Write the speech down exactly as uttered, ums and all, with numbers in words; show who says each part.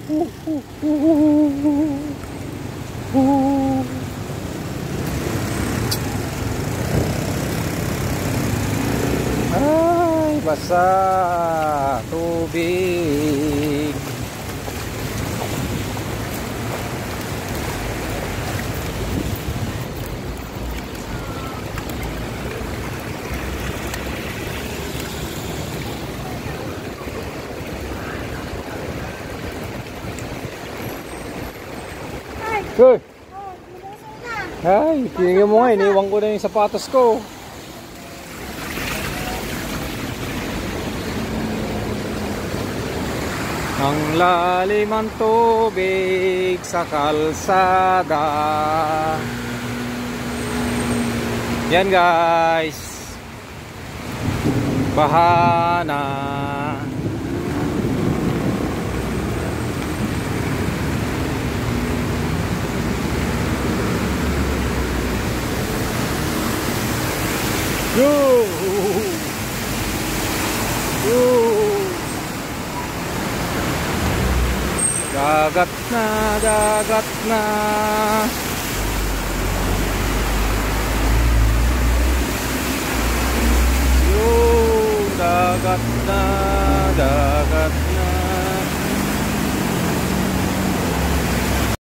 Speaker 1: Uh, uh, uh, uh, uh. Ay, basa tubig. Good. Ay, tingnan mo nga, iniwan ko na yung sapatos ko. Ang lalim ang tubig sa kalsada. Yan guys, baha na. Yo! Yo! Dagat na, dagat na. Yo, dagat na, dagat